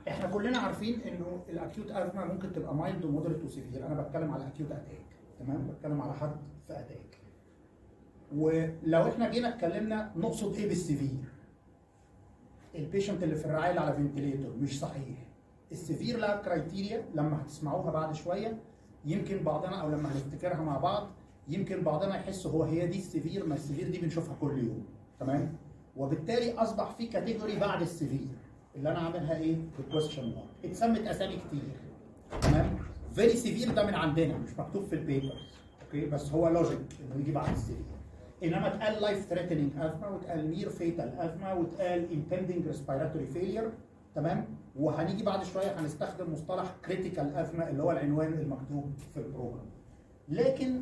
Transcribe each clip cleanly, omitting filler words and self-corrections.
احنا كلنا عارفين انه الاكيوت ازمه ممكن تبقى مايلد ومودريت وسيفير. انا بتكلم على اكيوت اتاك، تمام؟ بتكلم على حد في اتاك. ولو احنا جينا اتكلمنا نقصد ايه بالسيفير؟ البيشنت اللي في الرعايه اللي على فنتليتور مش صحيح. السيفير لها كرايتيريا لما هتسمعوها بعد شويه، يمكن بعضنا او لما هنفتكرها مع بعض يمكن بعضنا يحس هي دي السيفير، ما السيفير دي بنشوفها كل يوم، تمام؟ وبالتالي اصبح في كاتيجوري بعد السيفير اللي انا عاملها ايه؟ بالكويستشن مارك. اتسمت اسامي كتير، تمام؟ فيري سيفير ده من عندنا مش مكتوب في البيبرز، اوكي؟ بس هو لوجيك انه يجي بعد السيفير. انما اتقال لايف ثريتنينج ازمه، واتقال نير فيتال ازمه، واتقال امبندنج ريسبيراتوري فيلير، تمام؟ وهنيجي بعد شويه هنستخدم مصطلح كريتيكال ازمه اللي هو العنوان المكتوب في البروجرام. لكن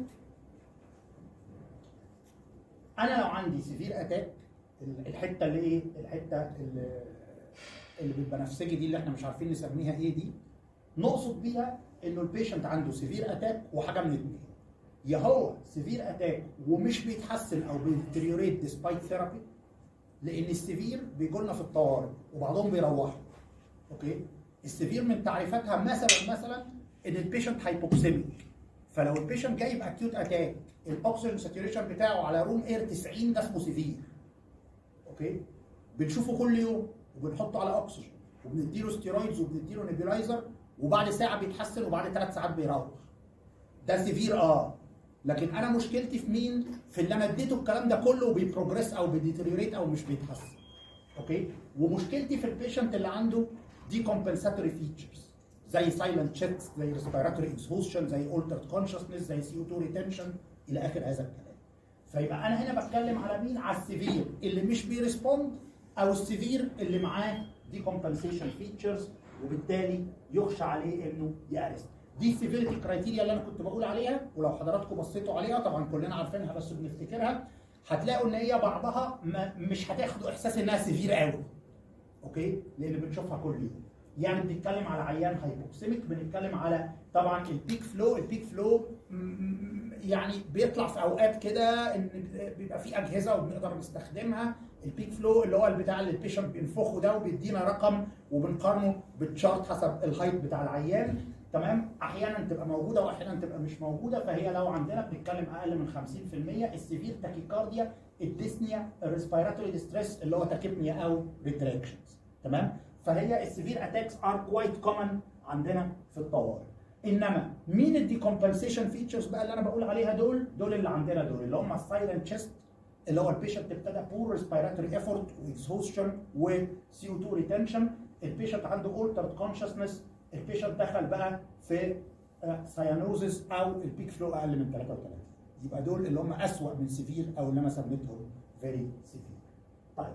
انا لو عندي سيفير اتاك، الحته اللي ايه؟ الحته اللي بالبنفسجي دي اللي احنا مش عارفين نسميها ايه دي، نقصد بيها انه البيشنت عنده سيفير اتاك وحاجه من اثنين: يا هو سيفير اتاك ومش بيتحسن او بيديتيريوريت ديسبايت ثيرابي، لان السيفير بيجوا لنا في الطوارئ وبعضهم بيروحوا، اوكي؟ السيفير من تعريفاتها مثلا ان البيشنت هايبوكسيميك، فلو البيشنت جاي باكيوت اتاك الاكسجين ساتوريشن بتاعه على روم اير 90 ده اسمه سيفير، اوكي؟ بنشوفه كل يوم وبنحطه على اكسجين وبنديله ستيرويدز وبنديله نيبيلايزر وبعد ساعه بيتحسن وبعد 3 ساعات بيروح. ده سيفير لكن انا مشكلتي في مين؟ في اللي انا اديته الكلام ده كله وبيبروجريس او بيديتيريوريت او مش بيتحسن، اوكي؟ ومشكلتي في البيشنت اللي عنده دي كومبنساتوري فيتشرز زي سايلنت تشيست، زي ريسبيراتوري اكسهوشن، زي اولترد كونشسنس، زي CO2 ريتنشن الى اخر هذا الكلام. فيبقى انا هنا بتكلم على مين؟ على السيفير اللي مش بيرسبوند، او السيفير اللي معاه دي كومبنسيشن فيتشرز وبالتالي يخشى عليه انه يارست. دي السيفيريتي كرايتيريا اللي انا كنت بقول عليها، ولو حضراتكم بصيتوا عليها طبعا كلنا عارفينها بس بنفتكرها، هتلاقوا ان هي بعضها مش هتاخدوا احساس انها سيفير قوي، اوكي؟ لان بنشوفها كل يوم. يعني بنتكلم على عيان هايبوكسيميك، بنتكلم على طبعا البيك فلو يعني بيطلع في اوقات كده ان بيبقى في اجهزه وبنقدر نستخدمها. البيك فلو اللي هو البتاع اللي البيشنت بينفخه ده وبيدينا رقم وبنقارنه بالتشارت حسب الهايت بتاع العيان، تمام؟ احيانا تبقى موجوده واحيانا تبقى مش موجوده. فهي لو عندنا بنتكلم اقل من 50%، السيفير تاكيكارديا، الديسنيا، الريسبيراتوري ديستريس اللي هو تاكيبنيا او ريتراكشنز، تمام؟ فهي السيفير اتاكس ار كوايت كومن عندنا في الطوارئ. انما مين الديكومبنسيشن فيتشرز بقى اللي انا بقول عليها؟ دول اللي عندنا، دول اللي هم السايلنت تشيست اللي هو البيشنت ابتدى بور ريسبيراتوري ايفورت واكسهوشن وCO2 ريتنشن، البيشنت عنده اولترد كونشسنس، البيشنت دخل بقى في سايانوزس او البيك فلو اقل من 33. يبقى دول اللي هم اسوأ من سيفير او اللي انا سميتهم فيري سيفير. طيب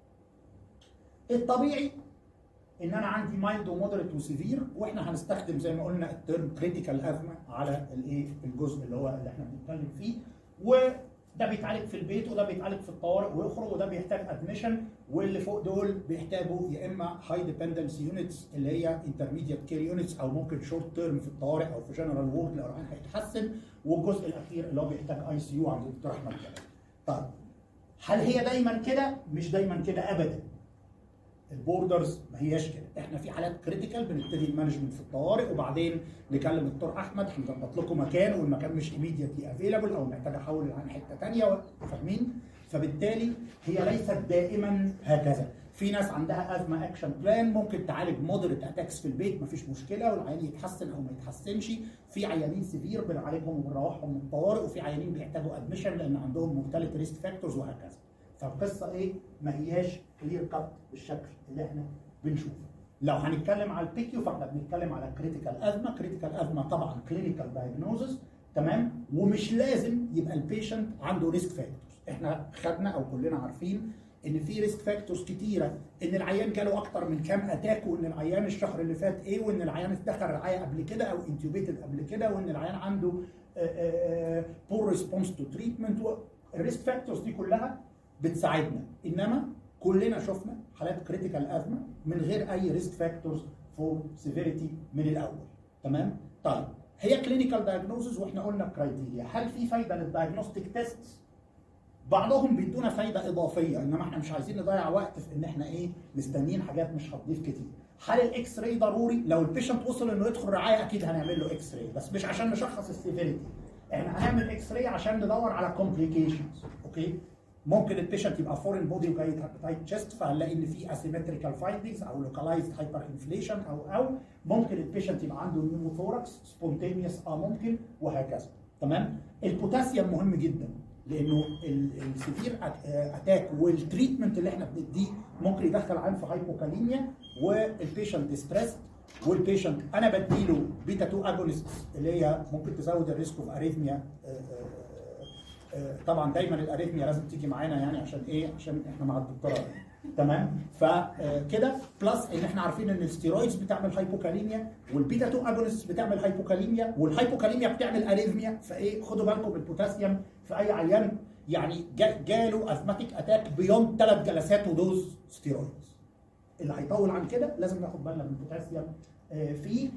الطبيعي ان انا عندي مايلد ومودريت وسيفير، واحنا هنستخدم زي ما قلنا الترم كريتيكال ازمه على الايه؟ الجزء اللي احنا بنتكلم فيه، وده بيتعالج في البيت وده بيتعالج في الطوارئ ويخرج، وده بيحتاج ادميشن، واللي فوق دول بيحتاجوا يا اما هاي ديبندنسي يونتس اللي هي انترميديت كير يونتس، او ممكن شورت تيرم في الطوارئ او في جنرال وورد لو العيان هيتحسن، والجزء الاخير اللي هو بيحتاج ICU عند الدكتور احمد جلال. طيب هل هي دايما كده؟ مش دايما كده ابدا. البوردرز ما هياش كده. احنا في حالات كريتيكال بنبتدي المانجمنت في الطوارئ وبعدين نكلم الدكتور احمد هنظبط لكم مكان، والمكان مش immediately افيلابل او محتاج احول عن حته ثانيه، فاهمين؟ فبالتالي هي ليست دائما هكذا. في ناس عندها ازمه اكشن بلان ممكن تعالج مودريت اتاكس في البيت مفيش مشكله والعيان يتحسن او ما يتحسنش. في عيانين سيفير بنعالجهم وبنروحهم من الطوارئ، وفي عيانين بيحتاجوا ادميشن لان عندهم مورتاليتي ريسك فاكتورز وهكذا. فالقصه ايه؟ ما هياش كلير كات بالشكل اللي احنا بنشوفه. لو هنتكلم على البيكيو فاحنا بنتكلم على كريتيكال ازمه. كريتيكال ازمه طبعا كلينيكال دايجنوزس، تمام؟ ومش لازم يبقى البيشنت عنده ريسك فاكتورز. احنا خدنا او كلنا عارفين ان في ريسك فاكتورز كتيره، ان العيان جاله اكتر من كام اتاك، وان العيان الشهر اللي فات ايه، وان العيان اتدخل رعايه قبل كده او انتوبيتد قبل كده، وان العيان عنده بور ريسبونس تو تريتمنت. الريسك فاكتورز دي كلها بتساعدنا، انما كلنا شفنا حالات كريتيكال ازمه من غير اي ريسك فاكتورز فور سيفيريتي من الاول، تمام؟ طيب هي كلينيكال دايجنوزز واحنا قلنا كرايتيريا. هل في فايده للدايجنوستيك تيست؟ بعضهم بيدونا فايده اضافيه، انما احنا مش عايزين نضيع وقت في ان احنا ايه مستنيين حاجات مش هتضيف كتير. هل الاكس راي ضروري؟ لو البيشنت وصل انه يدخل رعايه اكيد هنعمل له اكس راي، بس مش عشان نشخص السيفيريتي، احنا هنعمل اكس راي عشان ندور على كومبليكيشنز. اوكي؟ ممكن البيشنت يبقى فورين بودي وجاي تايت تشيست، فهنلاقي ان في اسيمتريكال فايندنجز او لوكالايزد هايبر انفليشن، او ممكن البيشنت يبقى عنده نيوموثوركس سبونتينيوس ممكن، وهكذا. تمام؟ البوتاسيوم مهم جدا، لانه السيفير اتاك والتريتمنت اللي احنا بنديه ممكن يدخل عين في هايبوكاليميا والبيشنت ستريس، والبيشنت انا بديله بيتا 2 اجونست اللي هي ممكن تزود الريسك اوف اريثميا. طبعا دايما الاريثميا لازم تيجي معانا يعني عشان ايه؟ عشان احنا مع الدكتوراه. تمام؟ فكده بلس ان احنا عارفين ان الستيرويدز بتعمل هايبوكاليميا، والبيتا 2 اجونست بتعمل هايبوكاليميا، والهايبوكاليميا بتعمل اريثميا. فايه؟ خدوا بالكم البوتاسيوم في اي عيان يعني جاله ازماتيك اتاك بيوم 3 جلسات ودوز ستيرويدز. اللي هيطول عن كده لازم ناخد بالنا من البوتاسيوم. في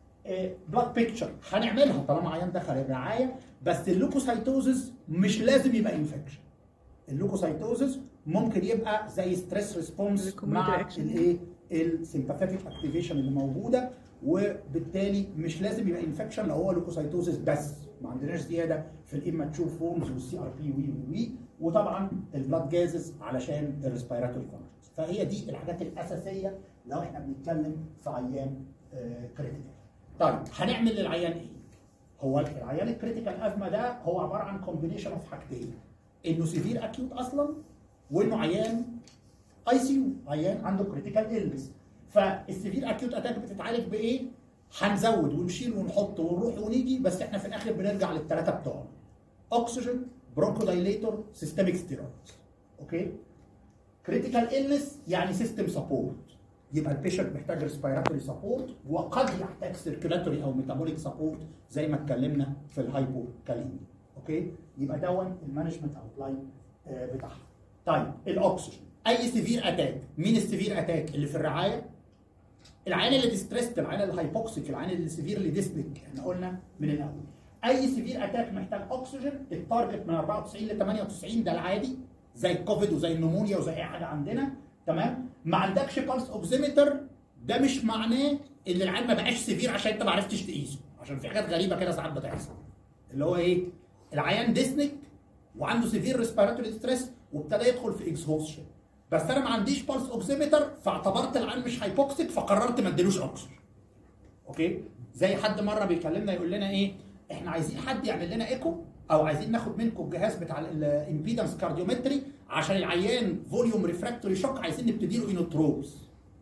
بلاد بيكتشر هنعملها طالما عيان دخل الرعايه، بس اللوكوسايتوزز مش لازم يبقى انفكشن. اللوكوسايتوزز ممكن يبقى زي ستريس ريسبونس مع الايه السيمباثيك اكتيفيشن اللي موجوده، وبالتالي مش لازم يبقى انفكشن لو هو لوكوسايتوزز بس، ما عندناش زياده في الاماتشور فورمز والسي ار بي وي، وطبعا البلاد جازز علشان الريسبيراتوري فانكشنز. فهي دي الحاجات الاساسيه لو احنا بنتكلم في عيان كريتيكال. طيب هنعمل للعيان ايه؟ هو العيان الكريتيكال ازمه ده هو عباره عن كومبينيشن اوف حاجتين، انه سيفير اكيوت اصلا، وانه عيان اي سي يو، عيان عنده كريتيكال إلنس. فالسيفير اكيوت اتاك بتتعالج بايه؟ هنزود ونشيل ونحط ونروح ونيجي، بس احنا في الاخر بنرجع للثلاثه بتوعنا: اكسجين، برونكودايليتور، سيستميك ستيرويدز. اوكي؟ كريتيكال إلنس يعني سيستم سبورت، يبقى البيشنت محتاج ريسبيراتوري سبورت، وقد يحتاج سيركيلاتوري او ميتابوليك سبورت زي ما اتكلمنا في الهايبوكاليميا. اوكي؟ يبقى دون المانجمنت اوتلاين بتاعها. طيب الاكسجين، اي سيفير اتاك، مين السيفير اتاك اللي في الرعايه؟ العيان اللي ديستريست، العيان اللي هايبوكسيك، العيان اللي سيفير اللي ديسبيك، احنا قلنا من الاول اي سيفير اتاك محتاج اكسجين. التارجت من 94 ل 98 ده العادي، زي الكوفيد وزي النمونيا وزي اي حاجه عندنا. تمام؟ ما عندكش بالس اوكسيمتر، ده مش معناه ان العيان ما بقاش سيفير عشان انت ما عرفتش تقيسه، عشان في حاجات غريبه كده ساعات بتحصل، اللي هو ايه؟ العيان ديسنك وعنده سيفير ريسبيراتوري ستريس وابتدى يدخل في اكسهوشن، بس انا ما عنديش بالس اوكسيمتر فاعتبرت العيان مش هايبوكسيك فقررت ما اديلوش اكسجين. اوكي؟ زي حد مره بيكلمنا يقول لنا ايه؟ احنا عايزين حد يعمل لنا ايكو، او عايزين ناخد منكم الجهاز بتاع الامبيدنس كارديومتري عشان العيان فوليوم ريفراكتوري شوك، عايزين نبتدي له اينوتروبس.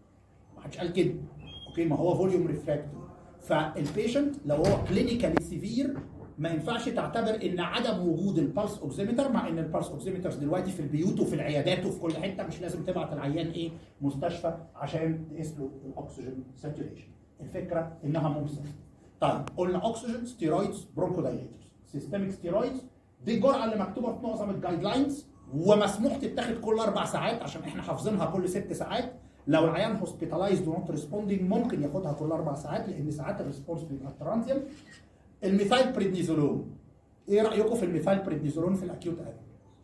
ما حدش قال كده. اوكي؟ ما هو فوليوم ريفراكتوري. فالبيشنت لو هو كلينيكالي سيفير ما ينفعش تعتبر ان عدم وجود البلس اوكسيمتر، مع ان البلس اوكسيمترز دلوقتي في البيوت وفي العيادات وفي كل حته، مش لازم تبعت العيان ايه مستشفى عشان تقيس له الاكسجين ساتوريشن. الفكره انها ممسكه. طيب قلنا اكسجين، ستيرويدز، برونكودايليتورز، سيستميك ستيرويدز، دي الجرعه اللي مكتوبه في معظم الجايد لاينز، ومسموح تتاخد كل 4 ساعات عشان احنا حافظينها كل 6 ساعات. لو العيان هوسبيتالايزد ونوت ريسبوندينج ممكن ياخدها كل 4 ساعات، لان ساعات الريسبونس بيبقى ترانزيانت. الميثايل بريدنيزولون، ايه رايكم في الميثايل بريدنيزولون في الاكيوت ادم؟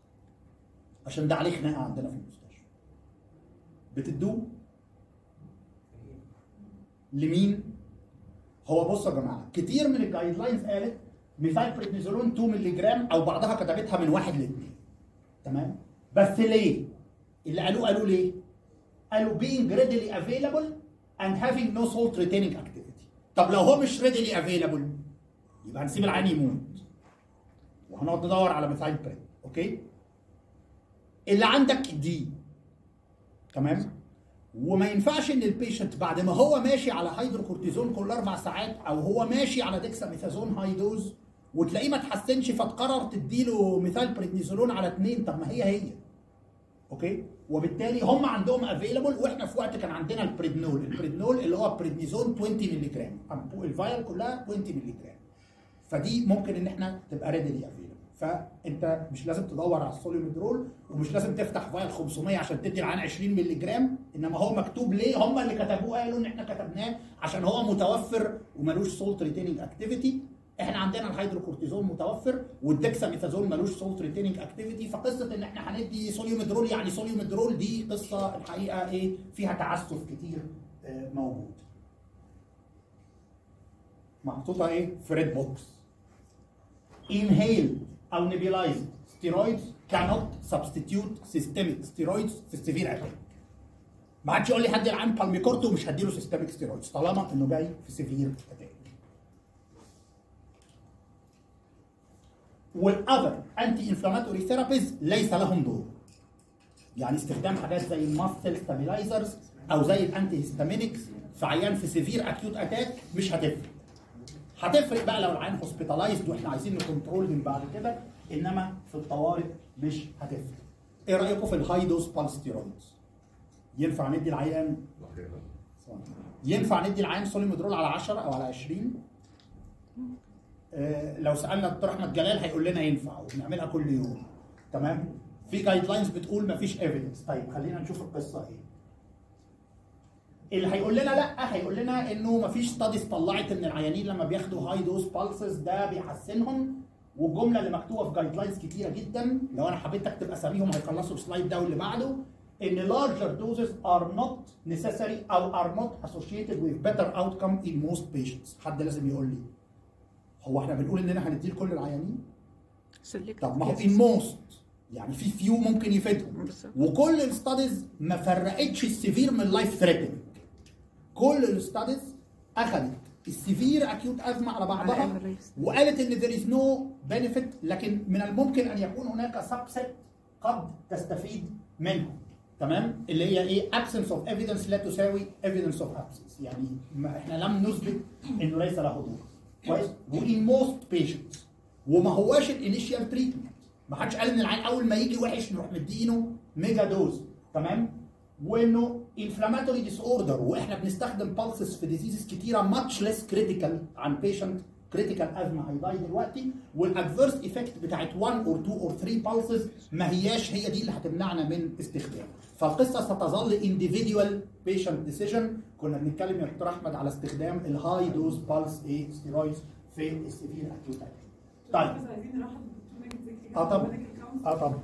عشان ده عليه خناقه عندنا في المستشفى. بتدوه لمين؟ هو بصوا يا جماعه، كتير من الجايد لاينز قالت ميثايل بريدنيزولون 2 مللي جرام، او بعضها كتبتها من 1 ل 2. تمام؟ بس ليه؟ اللي قالوا ليه؟ قالوا being readily available and having no salt retaining activity. طب لو هو مش readily available يبقى هنسيب العيان يموت وهنقعد ندور على ميثايل بريد. اوكي؟ اللي عندك دي. تمام؟ وما ينفعش ان البيشنت بعد ما هو ماشي على هيدروكورتيزون كل 4 ساعات، او هو ماشي على ديكساميثازون هاي دوز، وتلاقيه ما تحسنش فتقرر تديله ميثايل بريدنيزولون على 2. طب ما هي اوكي؟ وبالتالي هم عندهم افيلابل، واحنا في وقت كان عندنا البريدنول اللي هو بريدنيزون 20 مللي جرام، الفايل كلها 20 مللي جرام. فدي ممكن ان احنا تبقى ريدلي افيلابل. فانت مش لازم تدور على السوليميدرول، ومش لازم تفتح فايل 500 عشان تدي العيان 20 مللي جرام، انما هو مكتوب ليه؟ هم اللي كتبوه قالوا ان احنا كتبناه عشان هو متوفر ومالوش سولت ريتيننج اكتيفيتي. احنا عندنا الهيدروكورتيزون متوفر والدكساميثازون ملوش سولت ريتيننج اكتيفيتي، فقصه ان احنا هندي سوليوميدرول يعني سوليوميدرول دي قصه الحقيقه ايه فيها تعسف كتير موجود. محطوطه ايه في ريد بوكس. inhaled او nebulized steroids cannot substitute systemic steroids في السيفير اتاك. ما عادش يقول لي حد العين بالميكورتو ومش هديله سيستميك ستيرويدز طالما انه جاي في سيفير اتاك. والاذر انتي انفلاماتوري ثيرابيز ليس لهم دور. يعني استخدام حاجات زي الماستل ستابيلايزرز او زي الانتي هيستامينكس في عيان في سيفير اكيوت اتاك مش هتفرق. هتفرق بقى لو العيان هوسبيتالايزد واحنا عايزين نكنترول من بعد كده، انما في الطوارئ مش هتفرق. ايه رايكم في الهاي دوز بالستيرويدز؟ ينفع ندي العيان سوليميدرول على 10 او على 20؟ لو سالنا الدكتور احمد جلال هيقول لنا ينفع وبنعملها كل يوم. تمام؟ في جايد لاينز بتقول مفيش ايفيدنس. طيب خلينا نشوف القصه ايه. اللي هيقول لنا لا هيقول لنا انه مفيش ستاديز طلعت ان العيانين لما بياخدوا هاي دوز بالسز ده بيحسنهم، والجمله اللي مكتوبه في جايد لاينز كتيره جدا لو انا حبيت اكتب اساميهم هيخلصوا السلايد ده واللي بعده، ان larger doses are not necessary او are not associated with better outcome in most patients. حد لازم يقول لي هو احنا بنقول اننا هنديه لكل العيانين؟ طب ما هو in most يعني في فيو ممكن يفيدهم، وكل الستاديز ما فرقتش السيفير من اللايف ثريتنج. كل الستاديز اخذت السيفير اكيوت ازمه على بعضها وقالت ان there is no benefit، لكن من الممكن ان يكون هناك سبست قد تستفيد منه. تمام؟ اللي هي ايه؟ absence of evidence لا تساوي evidence of absence. يعني احنا لم نثبت انه ليس له دور. كويس؟ وin most patients وما هواش الانيشال تريتمنت. ما حدش قال ان العيان اول ما يجي وحش نروح مدينه ميجا دوز. تمام؟ وانه inflammatory disorder واحنا بنستخدم pulses في diseases كتيره much less critical عن patient critical ازمه هيضاي دلوقتي، والادفيرس ايفكت بتاعت 1 or 2 or 3 pulses ما هياش هي دي اللي هتمنعنا من استخدامه. فالقصه ستظل individual patient decision. كنا بنتكلم يا دكتور احمد على استخدام الهاي دوز بالس ايه ستيرويدز في السيفير اكيوت. طيب عايزين نرحب بالدكتور ماجد زكي. طبعا طبعا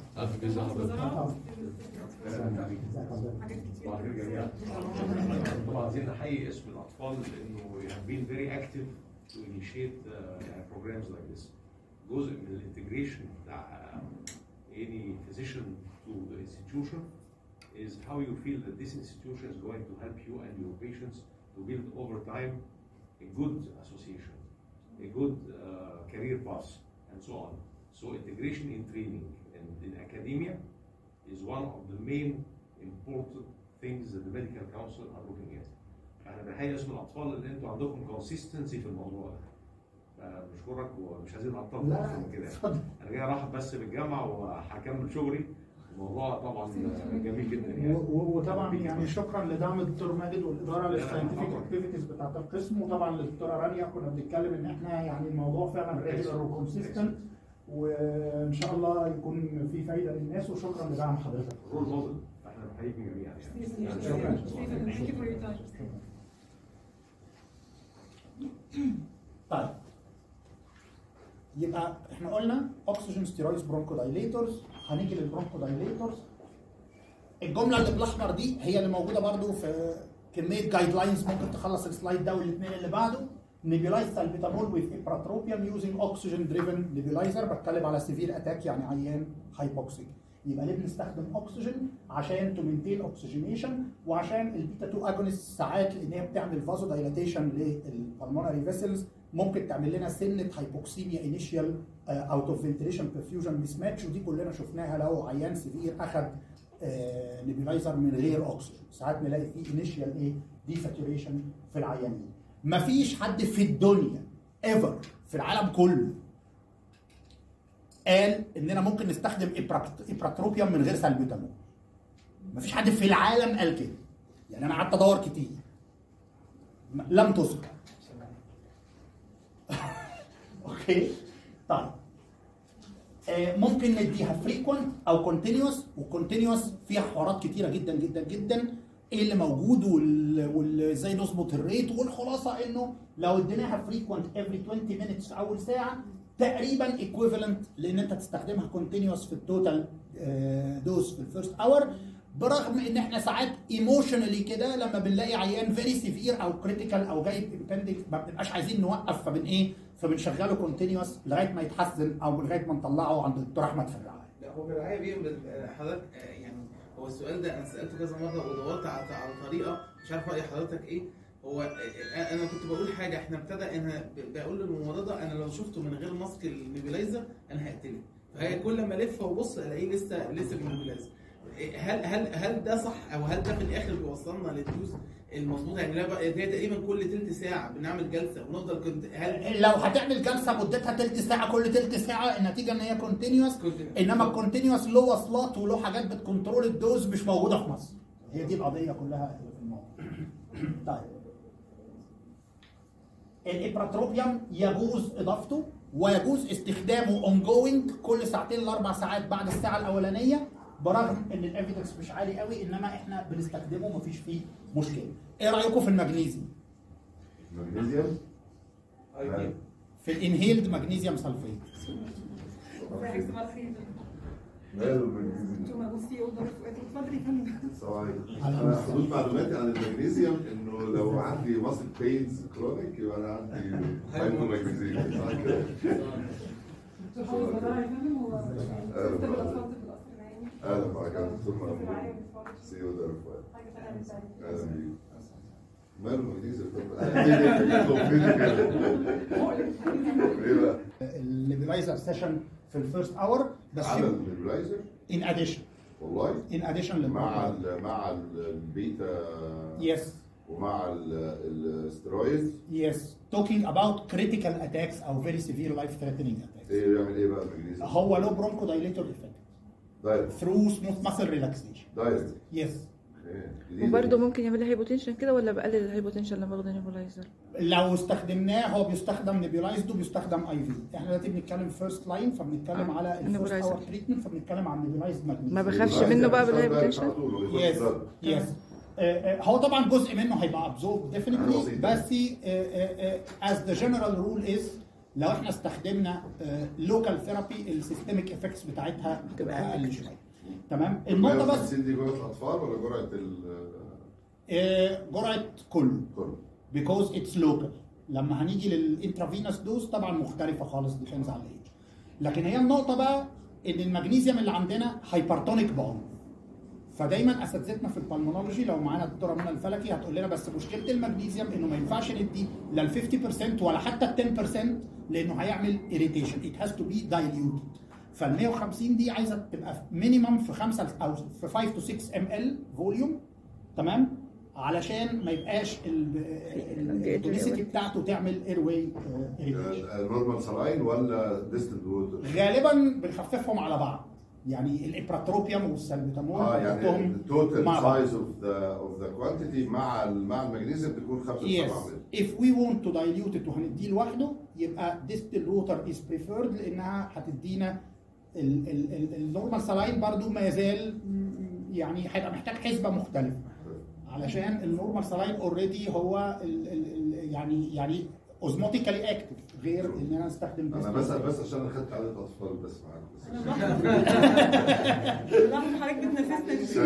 حاجات كتير. وعايزين نحيي اسم الاطفال لانه have been very active to initiate programs like this. جزء من الانتجريشن بتاع any physician to the institution is how you feel that this institution is going to help you and your patients to build over time a good association, a good career path, and so on. So integration in training and in academia is one of the main important things that the medical council are looking at. احنا بنحيي اسم الاطفال ان انتوا عندكم consistency في الموضوع ده. بشكرك ومش عايزين نعطل اكتر من كده. انا جاي ارحب بس بالجامعه وهكمل شغلي. الموضوع طبعا جميل جدا يعني. وطبعا يعني شكرا لدعم الدكتور ماجد والاداره للساينتفك اكتيفيتيز بتاعت القسم، وطبعا للدكتوره رانيا. كنا بنتكلم ان احنا يعني الموضوع فعلا ريجولار وكونسيستنت، وان شاء الله يكون في فايده للناس، وشكرا لدعم حضرتك. رول موديل احنا بنحييكم جميعا يعني. شكرا. طيب يبقى احنا قلنا اوكسجين ستيرويدز برونكودايليتورز. هنيجي للبرونكودايليتورز. الجمله اللي بالاحمر دي هي اللي موجوده برضو في كميه جايد لاينز. ممكن تخلص السلايد ده والاثنين اللي بعده. نيبيولايز سالبيتامول ويز ابراتروبيوم يوزنج اوكسجين دريفن نيبيولايزر. بتكلم على سيفير اتاك يعني عيان هايبوكسيك. يبقى ليه بنستخدم اوكسجين؟ عشان تو مينتين اوكسجينيشن، وعشان البيتا 2 اجونست ساعات لان هي بتعمل فازو دايلاتيشن للبلمونري فيسلز، ممكن تعمل لنا سنه هايبوكسيميا انيشيال اوت اوف فنتيليشن برفيوجن ميس ماتش، ودي كلنا شفناها لو عيان سيفير اخذ نيبيولايزر من غير اكسجين. ساعات نلاقي فيه انيشيال ايه دي ساتوريشن في العيانين. مفيش حد في الدنيا ايفر في العالم كله قال اننا ممكن نستخدم ابراتروبيوم من غير سالبيوتامول. مفيش حد في العالم قال كده. يعني انا قعدت ادور كتير لم تذكر. اوكي طيب ممكن نديها فريكوينت او كونتينيوس، والكونتينيوس فيها حوارات كتيره جدا جدا جدا. ايه اللي موجود وازاي نظبط الريت. والخلاصه انه لو اديناها فريكوينت افري 20 مينتس في اول ساعه تقريبا ايكويفالنت لان انت تستخدمها كونتينوس في التوتال دوز في الفيرست اور. برغم ان احنا ساعات ايموشنالي كده لما بنلاقي عيان فيري سيفير او كريتيكال او جاي بيبندنج ما بنبقاش عايزين نوقف فبنشغله كونتينوس لغايه ما يتحسن او لغايه ما نطلعه عند الدكتور احمد في الرعايه. لا هو بالرعايه بيعمل حضرتك يعني هو السؤال ده انا سالته كذا مره ودورت على طريقه مش عارف راي حضرتك ايه. هو انا كنت بقول حاجه احنا ابتدى انا بقول للممرضه ده انا لو شفته من غير ماسك النيبيلايزر انا هقتله. فهي كل ما الف وابص الاقيه لسه بالنيبيلايزر. هل ده صح او هل ده في الاخر بيوصلنا للدوز المظبوطه؟ يعني لا هي تقريبا كل تلت ساعه بنعمل جلسه ونفضل لو هتعمل جلسه مدتها تلت ساعه كل تلت ساعه النتيجه ان هي كونتينوس. انما الكونتينوس له وصلات وله حاجات بتكنترول الدوز مش موجوده في مصر. هي دي القضيه كلها في الموضوع. طيب الابراتروبيوم يجوز اضافته ويجوز استخدامه اون جوينج كل ساعتين ل4 ساعات بعد الساعه الاولانيه، برغم ان الافيدنس مش عالي قوي انما احنا بنستخدمه مفيش فيه مشكله. ايه رايكم في المغنيسيوم؟ مغنيسيوم؟ في الانهيلد مغنيسيوم سلفيت. ماله المغنيسيوم؟ بصي اوضه اتفضلي يا فندم. انا حدود معلوماتي عن المغنيسيوم انه لو عندي ماسل بينز كرونيك يبقى انا عندي هايبومغنيسيوم صح كده؟ دكتور حافظ بدر يا فندم هو طب الاطفال في القصر العيني. اهلا بك يا دكتور محمود. سي يو ذير. اهلا بيك. ماله المغنيسيوم؟ ايه بقى؟ النيبيلايزر سيشن في الفيرست اور بس على النيبيلايزر ان اديشن والله ان اديشن مع البيتا يس ومع الاسترويدز. يس توكينج اباوت كريتيكال اتاكس او فيري سيفير لايف ثريتنينج اتاكس. ايه يعمل ايه بقى المغنيسيوم؟ هو له برونكو دايليتور افكت دايركت ثرو سموث ماسل ريلاكسيشن. دايركت يس. وبرده ممكن يعمل لي هايبوتنشن كده ولا بقلل الهايبوتنشن لما باخد نيبولايزر؟ لو استخدمناه هو بيستخدم نيبيولايزد وبيستخدم اي في. احنا دلوقتي بنتكلم فيرست لاين فبنتكلم على الفيرست اور تريتمنت فبنتكلم عن نيبيولايزد ماجنيزيوم. ما بخافش منه بقى بالهايبوتنشن؟ يس يس. هو طبعا جزء منه هيبقى ابزورب ديفينتلي بس از ذا جنرال رول از لو احنا استخدمنا لوكال ثيرابي السيستميك افكتس بتاعتها بتبقى اقل شويه. تمام. النقطه بس دي جرعه الاطفال ولا جرعه جرعه كله because it's local. لما هنيجي للانترافينوس دوز طبعا مختلفه خالص ديبيندز على الايج. لكن هي النقطه بقى ان المغنيسيوم اللي عندنا هايبرتونيك باوند. فدايما اساتذتنا في البلمونولوجي لو معانا الدكتوره منى الفلكي هتقول لنا بس مشكله المغنيسيوم انه ما ينفعش ندي لا ال 50% ولا حتى ال 10% لانه هيعمل irritation. It has to be diluted. فال 150 دي عايزه تبقى مينيمم في 5 او في 5 to 6 ml فوليوم. تمام؟ علشان ما يبقاش التونيسيتي بتاعته تعمل اير واي irritation. نورمال سلاين ولا ديستنت ووتر؟ غالبا بنخففهم على بعض. يعني الابراتروبيوم والسلبوتامول يعني التوتال سايز اوف ذا كوانتيتي مع المغنيسيوم بتكون 5 ل 7 مللي. if we want to dilute it وهنديه لوحده يبقى distilled water is preferred لانها هتدينا النورمال سلاين برضو ما يزال يعني هيبقى محتاج حسبه مختلفه علشان النورمال سلاين اوريدي هو يعني اوزموتيكالي اكتف غير ان انا استخدم انا بسال بس عشان انا خدت عدد اطفال بس معاك بس لا حضرتك بتنافسنا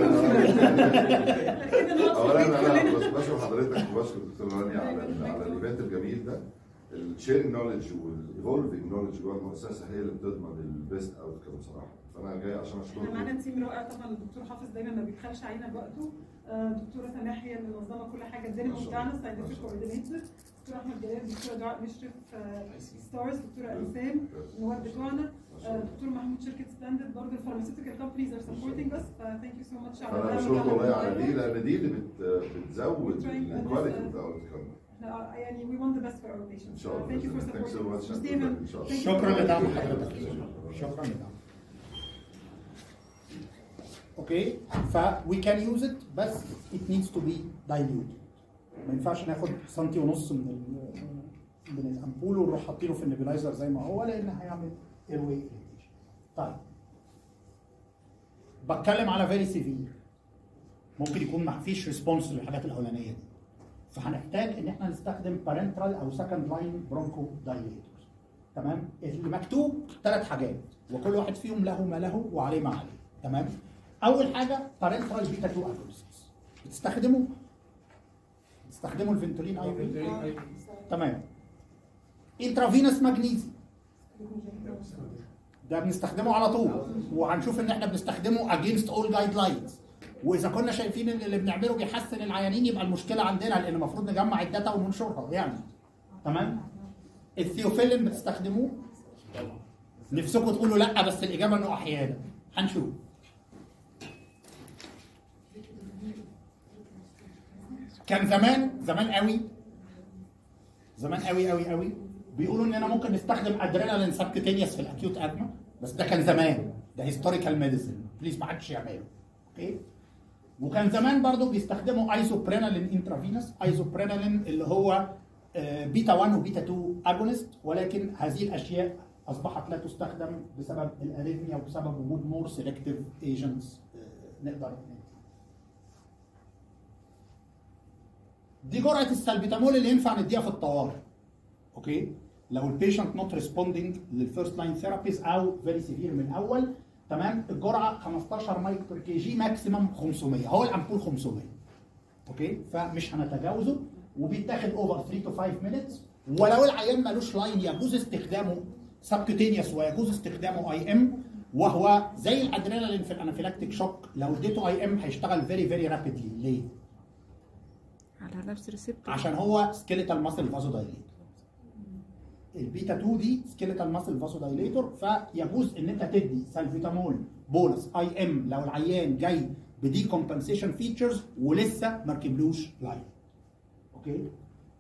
اولا انا بشكر حضرتك وبشكر الدكتور رانيا على الايفنت الجميل ده. الشيرنج نولج والايفولفنج نولج جوه المؤسسه هي اللي بتضمن البيست اوت كم بصراحه. فانا جاي عشان اشكركم. احنا معانا تيم رائع طبعا. الدكتور حافظ دايما ما بيبخلش علينا بوقته. دكتوره سماح هي اللي منظمه كل حاجه. الدينامو بتاعنا ساينتفك كوردينيتور. دكتور احمد جلال، دكتوره دعاء مشرف ستارز، دكتوره انسان النواب بتوعنا، دكتور محمود شركه ستاندرد برضه الفارماسيوتيكال كومبانيز ار سبورتنج اس. فثانك يو سو ماتش على انا بشكركم والله على دي لان دي اللي بتزود الكواليتي بتاع الاوتكم. يعني we want the best for our patients. ان شاء الله. Thank you for supporting. شكرا لدعم حضرتك. شكرا لدعم. اوكي ف we can use it بس it needs to be diluted. ما ينفعش ناخد سنتي ونص من الامبول ونروح حاطينه في النيبيلايزر زي ما هو لان هيعمل اير واي irritation. طيب بتكلم على فيري سيفير. ممكن يكون ما فيش ريسبونس للحاجات الاولانيه دي. فهنحتاج ان احنا نستخدم بارنترال او سكند لاين برونكو دايليتورز. تمام؟ اللي مكتوب 3 حاجات وكل واحد فيهم له ما له وعليه ما عليه. تمام؟ اول حاجه بارنترال بيتا 2 اجونستس. بتستخدموا الفنتولين اي في. تمام. انترافينوس ماجنيزيوم ده بنستخدمه على طول، وهنشوف ان احنا بنستخدمه اجينست اول جايد لاينز. واذا كنا شايفين ان اللي بنعمله بيحسن العيانين يبقى المشكله عندنا، لان المفروض نجمع الداتا وننشرها يعني. تمام؟ الثيوفيلين بتستخدموه؟ نفسكم تقولوا لا بس الاجابه انه احيانا. هنشوف. كان زمان قوي بيقولوا اننا ممكن نستخدم ادرينالين سبكتينيوس في الاكيوت ازمه، بس ده كان زمان، ده هيستوريكال ميديسن، بليز ما حدش يعمله. اوكي؟ وكان زمان برضو بيستخدموا ايزوبرينالين انترافينوس، ايزوبرينالين اللي هو بيتا 1 وبيتا 2 اجونست، ولكن هذه الاشياء اصبحت لا تستخدم بسبب الاريثميا وبسبب وجود مور سيلكتيف ايجنتس نقدر. دي جرعه السلبيتامول اللي ينفع نديها في الطوارئ. اوكي؟ لو البيشنت نوت ريسبوندينج للفيرست لاين ثيرابيز او فيري سيفير من الاول. تمام؟ الجرعه 15 مايك بير كي جي، ماكسيمم 500، هو الامبول 500. اوكي؟ فمش هنتجاوزه، وبيتاخد اوفر 3 to 5 minutes. ولو العيان مالوش لاين يجوز استخدامه سبكوتينيوس ويجوز استخدامه اي ام، وهو زي الادرينالين في الانافيلاكتيك شوك، لو اديته اي ام هيشتغل فيري رابيدلي. ليه؟ على نفس الريسبتور، عشان هو سكيليتال ماسل فازو دايليتور. البيتا 2 دي سكيليتال ماسل فازو دايليتور، فيجوز ان انت تدي سلفيتامول بولس اي ام لو العيان جاي بدي كومبنسيشن فيتشرز ولسه ما ركبلوش لاين. اوكي؟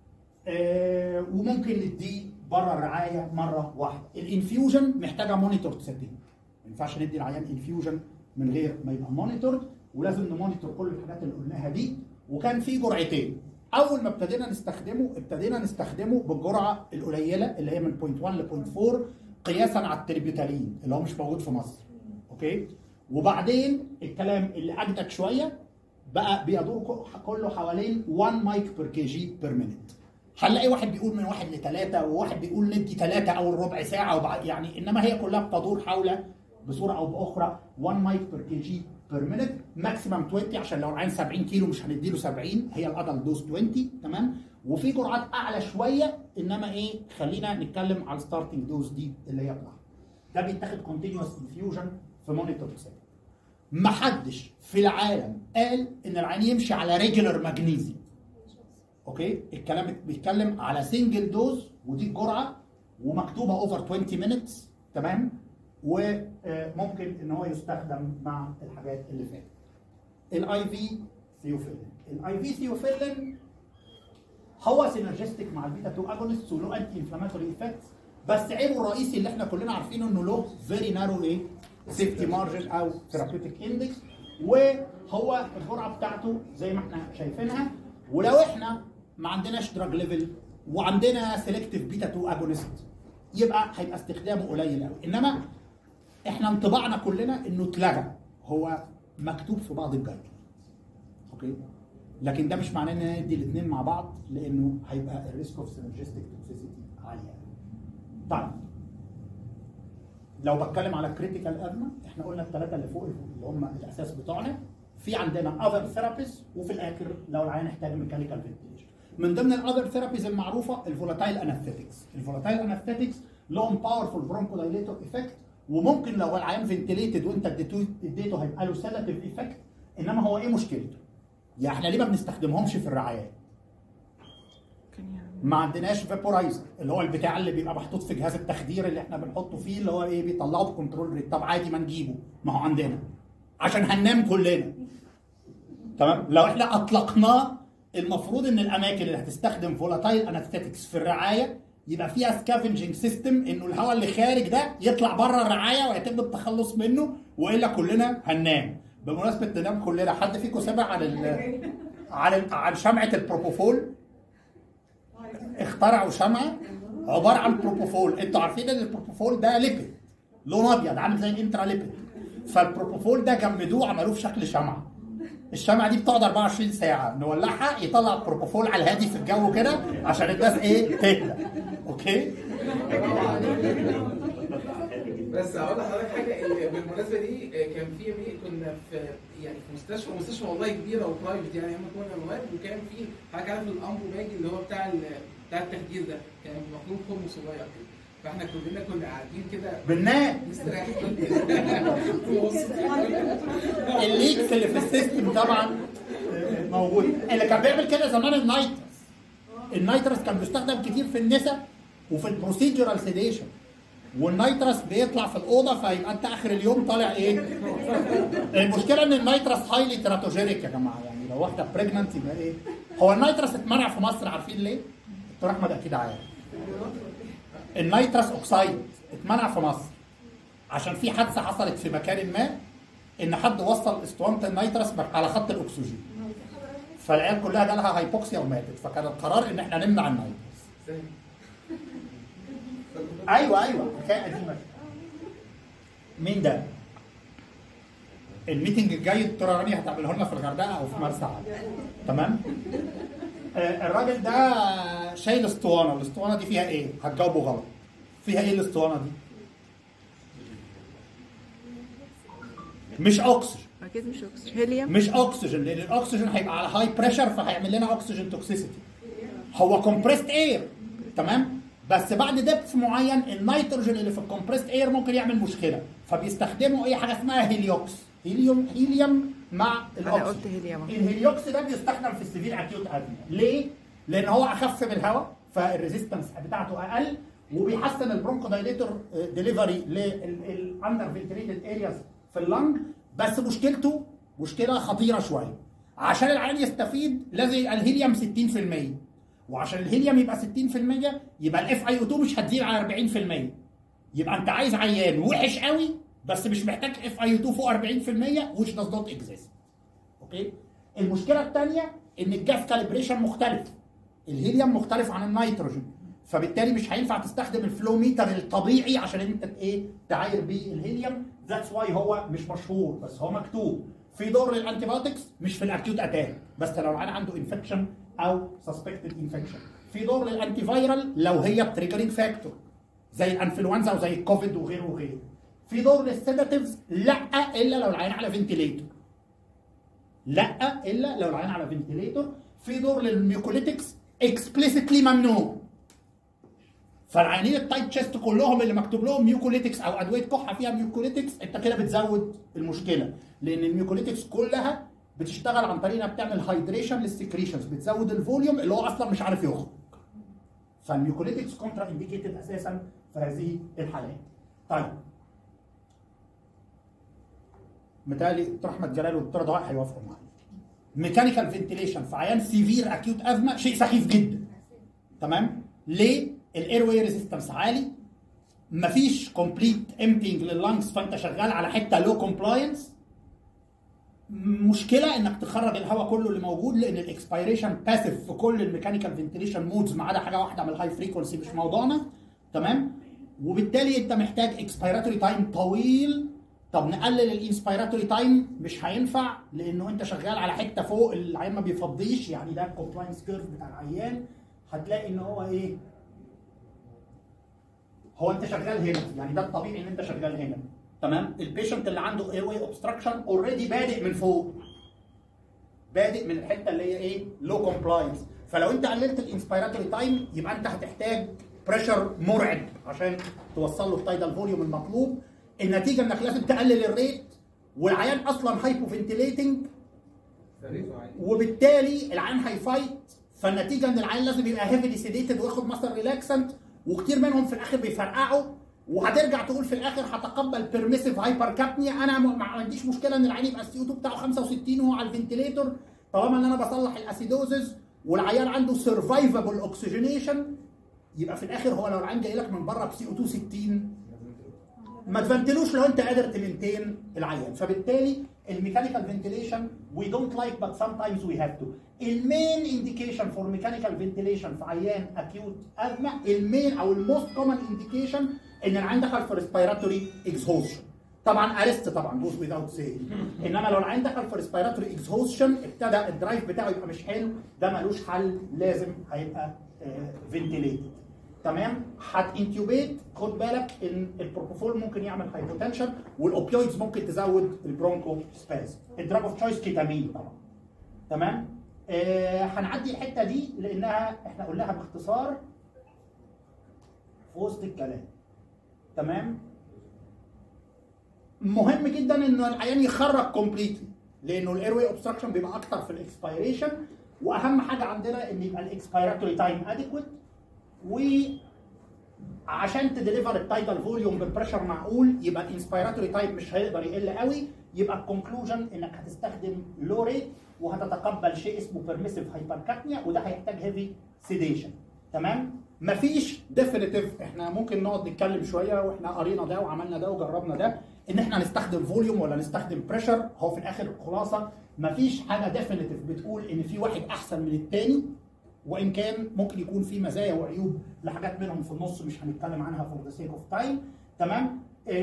وممكن نديه بره الرعايه مره واحده. الانفيوجن محتاجه مونيتور سيتنج، ما ينفعش ندي العيان انفيوجن من غير ما يبقى مونيتور، ولازم نمونيتور كل الحاجات اللي قلناها دي. وكان في جرعتين. اول ما ابتدينا نستخدمه بالجرعه القليله اللي هي من 0.1 ل 0.4 قياسا على التريبيوتالين اللي هو مش موجود في مصر. اوكي؟ وبعدين الكلام اللي اجدد شويه بقى بيدور كله حوالين 1 مايك بير كي جي بير مينيت. هنلاقي واحد بيقول من 1 ل 3، وواحد بيقول ندي 3 اول ربع ساعه وبعد يعني، انما هي كلها بتدور حول بصوره او باخرى 1 مايك بير كي جي بير مينيت، ماكسيمم 20، عشان لو العين 70 كيلو مش هنديله 70، هي الادلت دوز 20. تمام؟ وفي جرعات اعلى شويه، انما ايه، خلينا نتكلم على الستارتنج دوز دي اللي هي بتاعها. ده بيتاخد كونتينوس انفيوجن في مونيتور سيت. محدش في العالم قال ان العين يمشي على ريجولار ماجنيزيوم. اوكي؟ الكلام بيتكلم على سنجل دوز، ودي الجرعه ومكتوبه اوفر 20 مينتس. تمام؟ وممكن ان هو يستخدم مع الحاجات اللي فاتت. الاي في ثيوفيلين هو سينرجستيك مع البيتا 2 اجونست وله انتي انفلاماتوري افكتس، بس عيبه الرئيسي اللي احنا كلنا عارفينه انه له فيري نارو سيفتي مارجن او ثيرابيوتيك اندكس، وهو الجرعه بتاعته زي ما احنا شايفينها. ولو احنا ما عندناش دراج ليفل وعندنا سيلكتيف بيتا 2 اجونست يبقى هيبقى استخدامه قليل قوي. انما احنا انطباعنا كلنا انه اتلغى، هو مكتوب في بعض الجايد. اوكي؟ لكن ده مش معناه ان ندي الاثنين مع بعض، لانه هيبقى الريسك اوف سينرجستيك توكسيسيتي عاليه. طيب لو بتكلم على كريتيكال ازمه، احنا قلنا الثلاثه اللي فوق اللي هم الاساس بتوعنا. في عندنا اذر ثيرابيز، وفي الاخر لو العيان احتاج ميكانيكال فنتيليشن. من ضمن الاذر ثيرابيز المعروفه الفولاتايل انستيتكس. الفولاتايل انستيتكس لهم باورفول برونكو دايليتور افكت، وممكن لو العيان فنتيليتد وانت اديته هيبقى له سيداتيف افكت. انما هو ايه مشكلته؟ يعني احنا ليه ما بنستخدمهمش في الرعايات؟ ما عندناش فيبورايزر اللي هو البتاع اللي بيبقى محطوط في جهاز التخدير اللي احنا بنحطه فيه، اللي هو ايه، بيطلعه بكنترول ريت. طب عادي ما نجيبه، ما هو عندنا عشان هننام كلنا. تمام؟ لو احنا اطلقناه، المفروض ان الاماكن اللي هتستخدم فولاتايل انستيتكس في الرعايه يبقى فيها سكافنجنج سيستم، انه الهواء اللي خارج ده يطلع بره الرعايه ويتم التخلص منه، والا كلنا هننام. بمناسبه ننام كلنا، حد فيكم سمع عن شمعه البروبوفول؟ اخترعوا شمعه عباره عن بروبوفول. انتوا عارفين ان البروبوفول ده ليبيد لون ابيض عامل زي الانترا ليبيد، فالبروبوفول ده جمدوه عملوه في شكل شمعه. الشمعة دي بتقعد 24 ساعة، نولعها يطلع بروبوفول على الهادي في الجو كده عشان الناس ايه تهدى. اوكي؟ بس هقول لحضرتك حاجه بالمناسبه دي، كان في كنا في يعني في مستشفى والله كبيره وبرايفت يعني هم كنا مواد، وكان في حاجه عارف الامبو باجي اللي هو بتاع التخدير ده، كان مخلوق خرم صغير كده، فاحنا كنا قاعدين كده بالناد الليكس اللي في السيستم طبعا موجود. اللي كان بيعمل كده زمان النيترس كان بيستخدم كتير في النساء وفي البروسيدجرال سيديشن، والنيترس بيطلع في الاوضه فيبقى انت اخر اليوم طالع ايه؟ المشكله ان النيترس هايلي تيراتوجينيك يا جماعه، يعني لو واحده بريجننت يبقى ايه؟ هو النيترس اتمنع في مصر عارفين ليه؟ دكتور احمد اكيد عارف. النيترس اوكسايد اتمنع في مصر عشان في حادثه حصلت في مكان ما ان حد وصل اسطوانه النيترس على خط الاكسجين، فالعيال كلها جالها هايبوكسيا وماتت، فكان القرار ان احنا نمنع النيترس. ايوه حكايه قديمه. مين ده؟ الميتنج الجاي الدكتوره رانيا هتعمله لنا في الغردقه او في مرسى علم. تمام؟ الراجل ده شايل اسطوانه، الاسطوانه دي فيها ايه؟ هتجاوبوا غلط. فيها ايه الاسطوانه دي؟ مش اكسجين. اكيد مش اكسجين، هيليوم. مش اكسجين، لان الاكسجين هيبقى على هاي بريشر فهيعمل لنا اكسجين توكسيسيتي. هو كومبريست اير، تمام؟ بس بعد دبث معين النيتروجين اللي في الكومبريست اير ممكن يعمل مشكله، فبيستخدموا اي حاجه اسمها هيليوكس، هيليوم مع الاكسجين. انا قلت هيليوم. الهيليوكس ده بيستخدم في السيفير اكيوت ازمه، ليه؟ لان هو اخف من الهواء فالريزيستنس بتاعته اقل، وبيحسن البرونكو دايليتور ديليفري للاندر فنتليتد ارياز في اللنج، بس مشكلته مشكله خطيره شويه. عشان العيان يستفيد لازم يبقى الهيليوم 60%، وعشان الهيليوم يبقى 60% يبقى الاف اي او 2 مش هتزيد على 40%. يبقى انت عايز عيان وحش قوي بس مش محتاج اف اي او 2 فوق 40% which does not exist. اوكي؟ المشكله الثانيه ان الجاز كاليبريشن مختلف. الهيليوم مختلف عن النيتروجين، فبالتالي مش هينفع تستخدم الفلو ميتر الطبيعي عشان انت ايه تعاير بيه الهيليوم. ذاتس واي هو مش مشهور، بس هو مكتوب في دور للانتيبيوتكس مش في الاكيوت اتاك، بس لو العيان عنده انفكشن او سسبكتد انفكشن. في دور للانتي فايرال لو هي تريجرنج فاكتور زي الانفلونزا وزي الكوفيد وغيره وغيره. في دور للسيداتيفز لا الا لو العيان على فنتيليتور. لا الا لو العيان على فنتيليتور. في دور للميوكوليتكس اكسبليسيتلي ممنوع. فالعيانين التايب تشيست كلهم اللي مكتوب لهم ميوكوليتكس او ادويه كحه فيها ميوكوليتكس، انت كده بتزود المشكله، لان الميوكوليتكس كلها بتشتغل عن طريق انها بتعمل هايدريشن للسكريشنز، بتزود الفوليوم اللي هو اصلا مش عارف يخرج. فالميوكوليتكس كونترا انديكيتد اساسا في هذه الحالات. طيب متهيألي دكتور احمد جلال والدكتور ضواء هيوافقوا معايا. ميكانيكال فنتيليشن في عيان سيفير اكيوت ازمه شيء سخيف جدا. تمام؟ ليه؟ الاير واي ريزيستنس عالي، مفيش كومبليت امبتنج لللانجز، فانت شغال على حته لو كومبلاينس. مشكله انك تخرج الهواء كله اللي موجود، لان الاكسبيريشن باسيف في كل الميكانيكال فنتيليشن مودز ما عدا حاجه واحده من الهاي فريكونسي مش موضوعنا. تمام؟ وبالتالي انت محتاج اكسبيراتوري تايم طويل. طب نقلل الانسبيراتوري تايم مش هينفع، لانه انت شغال على حته فوق العيان ما بيفضيش، يعني ده الكومبلاينس كيرف بتاع العيان. هتلاقي ان هو ايه؟ هو انت شغال هنا، يعني ده الطبيعي ان انت شغال هنا. تمام؟ البيشنت اللي عنده اير واي اوبستراكشن اوريدي بادئ من فوق، بادئ من الحته اللي هي ايه؟ لو كومبلاينس. فلو انت قللت الانسبيراتوري تايم يبقى انت هتحتاج بريشر مرعب عشان توصل له التايدال فوليوم المطلوب. النتيجه انك لازم تقلل الريت، والعيان اصلا هايبو فنتيليتنج، وبالتالي العيان هيفايت. فالنتيجه ان العيان لازم يبقى هيفلي سيديتد وياخد ماستر ريلاكسنت، وكتير منهم في الاخر بيفرقعوا، وهترجع تقول في الاخر هتقبل بيرميسيف هايبر كابنيا. انا ما عنديش مشكله ان العيان يبقى السي او 2 بتاعه 65 وهو على الفنتيليتور، طالما ان انا بصلح الاسيدوزز والعيان عنده سرفايفبل اوكسجينيشن. يبقى في الاخر هو لو العيان جاي لك من بره بسي او 2 60 ما تفنتلوش لو انت قادر تمنتين العيان. فبالتالي الميكانيكال فنتيليشن we don't like but sometimes we have to. المين انديكيشن فور ميكانيكال فنتيليشن في عيان اكيوت ازمه، المين او الموست كومن انديكيشن ان العيان دخل في ريسبيراتوري اكزهوشن. طبعا ارست طبعا جوز without saying. انما لو العين دخل في ريسبيراتوري اكزهوشن ابتدى الدرايف بتاعه يبقى مش حلو، ده ملوش حل، لازم هيبقى فنتيليتد. تمام؟ هتنتيوبيت، خد بالك ان البروبوفول ممكن يعمل هايبوتنشن، والاوبيويدز ممكن تزود البرونكو سباز. الدراج اوف تشويس كيتامين طبعا. تمام؟ هنعدي الحته دي لانها احنا قلناها باختصار في وسط الكلام. تمام؟ مهم جدا انه العيان يخرج كومبليتلي، لانه الايروي اوبستراكشن بيبقى اكتر في الاكسبيريشن، واهم حاجه عندنا ان يبقى الاكسبيراتوري تايم اديكويت، وعشان تديليفر التايدال فوليوم ببريشر معقول يبقى الانسبيراتوري تايم مش هيقدر يقل قوي، يبقى الكونكلوجن انك هتستخدم لو ريت وهتتقبل شيء اسمه بيرميسيف هايبركابنيا، وده هيحتاج هيفي سيديشن. تمام؟ مفيش ديفينيتيف، احنا ممكن نقعد نتكلم شويه واحنا قرينا ده وعملنا ده وجربنا ده ان احنا نستخدم فوليوم ولا نستخدم بريشر. هو في الاخر الخلاصه مفيش حاجه ديفينيتيف بتقول ان في واحد احسن من الثاني، وان كان ممكن يكون في مزايا وعيوب لحاجات منهم في النص مش هنتكلم عنها فور ذا سيك اوف تايم. تمام؟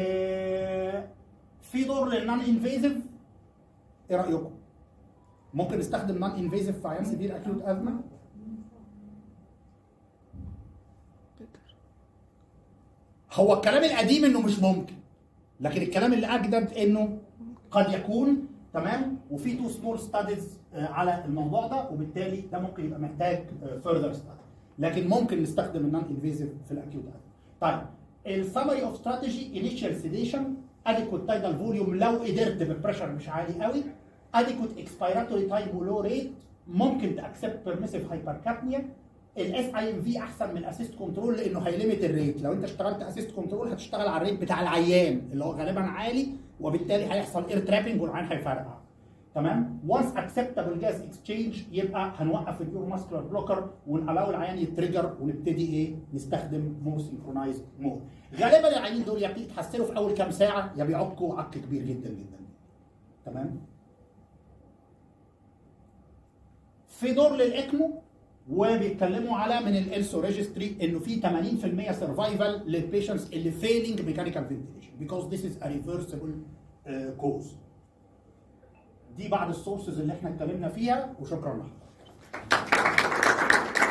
في دور للنون انفيزيف، ايه رايكم؟ ممكن نستخدم نون انفيزيف في عيان سيفير اكيوت ازمه؟ هو الكلام القديم انه مش ممكن، لكن الكلام اللي اجدد انه قد يكون. تمام؟ وفي 2 سمول ستاديز على الموضوع ده، وبالتالي ده ممكن يبقى محتاج فurther ستادي، لكن ممكن نستخدم النون انفيزيف في الاكيوت ازمه. طيب السمري اوف استراتيجي: انيشال سيديشن، اديكوت تايدال فوليوم لو قدرت ببريشر مش عالي قوي، اديكوت اكسبيراتوري تايم ولو ريت، ممكن تاكسبت بيرميسيف هايبركابنيا. الاس اي ام في احسن من اسيست كنترول لانه هيليميت الريت، لو انت اشتغلت اسيست كنترول هتشتغل على الريت بتاع العيان اللي هو غالبا عالي، وبالتالي هيحصل اير ترابنج والعيان هيفرقع. تمام؟ وانس اكسبتابل جاز اكسشينج يبقى هنوقف النيورو ماسكولار بلوكر ونقلاو العيان يتريجر ونبتدي ايه؟ نستخدم مور سينكرونايزد مود. غالبا العيانين دول يا بيتحسنوا في اول كام ساعه يا بيعكوا عك كبير جدا جدا. تمام؟ في دور للاكمو، وبيتكلموا على من الالسو ريجستري انه في 80% سرفايفل للبيشنتس اللي فيلينج ميكانيكال فنتيليشن because this is a reversible cause. دي بعض السورسز اللي احنا اتكلمنا فيها، وشكرا لحضرتك.